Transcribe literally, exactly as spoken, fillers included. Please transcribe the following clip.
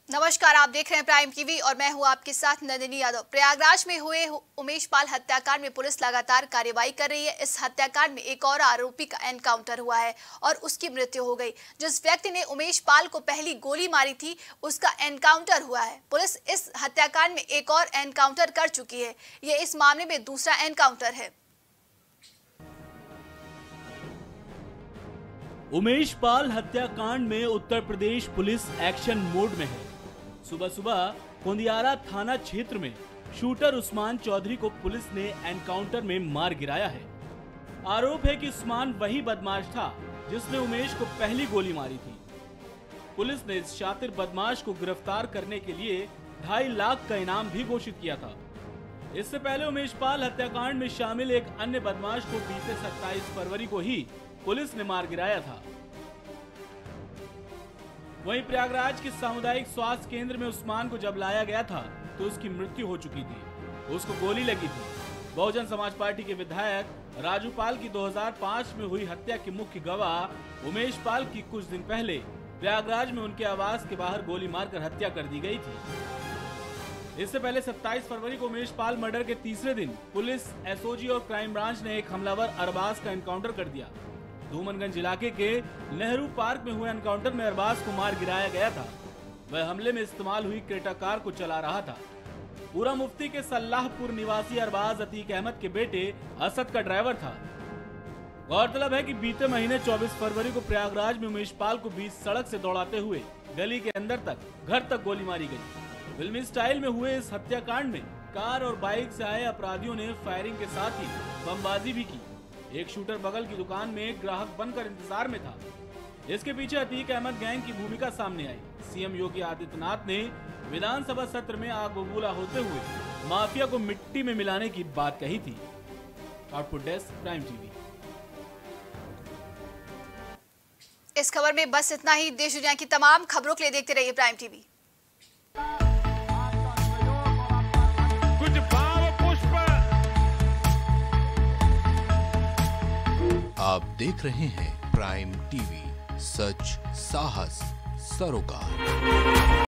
नमस्कार, आप देख रहे हैं प्राइम टीवी और मैं हूं आपके साथ नंदिनी यादव। प्रयागराज में हुए उमेश पाल हत्याकांड में पुलिस लगातार कार्रवाई कर रही है। इस हत्याकांड में एक और आरोपी का एनकाउंटर हुआ है और उसकी मृत्यु हो गई। जिस व्यक्ति ने उमेश पाल को पहली गोली मारी थी उसका एनकाउंटर हुआ है। पुलिस इस हत्याकांड में एक और एनकाउंटर कर चुकी है। ये इस मामले में दूसरा एनकाउंटर है। उमेश पाल हत्याकांड में Uttar Pradesh police action mode में है। सुबह सुबह कोंदियारा थाना क्षेत्र में शूटर उस्मान चौधरी को पुलिस ने एनकाउंटर में मार गिराया है। आरोप है कि उस्मान वही बदमाश था जिसने उमेश को पहली गोली मारी थी। पुलिस ने इस शातिर बदमाश को गिरफ्तार करने के लिए ढाई लाख का इनाम भी घोषित किया था। इससे पहले उमेश पाल हत्याकांड में शामिल एक अन्य बदमाश को बीते सत्ताईस फरवरी को ही पुलिस ने मार गिराया था। वहीं प्रयागराज के सामुदायिक स्वास्थ्य केंद्र में उस्मान को जब लाया गया था तो उसकी मृत्यु हो चुकी थी। उसको गोली लगी थी। बहुजन समाज पार्टी के विधायक राजू पाल की दो हज़ार पाँच में हुई हत्या के मुख्य गवाह उमेश पाल की कुछ दिन पहले प्रयागराज में उनके आवास के बाहर गोली मारकर हत्या कर दी गई थी। इससे पहले सत्ताईस फरवरी को उमेश पाल मर्डर के तीसरे दिन पुलिस, एसओजी और क्राइम ब्रांच ने एक हमलावर अरबाज का एनकाउंटर कर दिया। धूमनगंज इलाके के नेहरू पार्क में हुए एनकाउंटर में अरबाज को मार गिराया गया था। वह हमले में इस्तेमाल हुई क्रेटा कार को चला रहा था। पूरा मुफ्ती के सल्लाहपुर निवासी अरबाज अतीक अहमद के बेटे असद का ड्राइवर था। गौरतलब है कि बीते महीने चौबीस फरवरी को प्रयागराज में उमेश पाल को बीच सड़क से दौड़ाते हुए गली के अंदर तक घर तक गोली मारी गई। फिल्मी स्टाइल में हुए इस हत्याकांड में कार और बाइक से आए अपराधियों ने फायरिंग के साथ ही बमबाजी भी की। एक शूटर बगल की दुकान में ग्राहक बनकर इंतजार में था। इसके पीछे अतीक अहमद गैंग की भूमिका सामने आई। सीएम योगी आदित्यनाथ ने विधानसभा सत्र में आग बबूला होते हुए माफिया को मिट्टी में मिलाने की बात कही थी। Output desk, Prime TV. इस खबर में बस इतना ही। देश दुनिया की तमाम खबरों के लिए देखते रहिए प्राइम टीवी। कुछ भाव पुष्प। आप देख रहे हैं प्राइम टीवी, सच साहस सरोकार।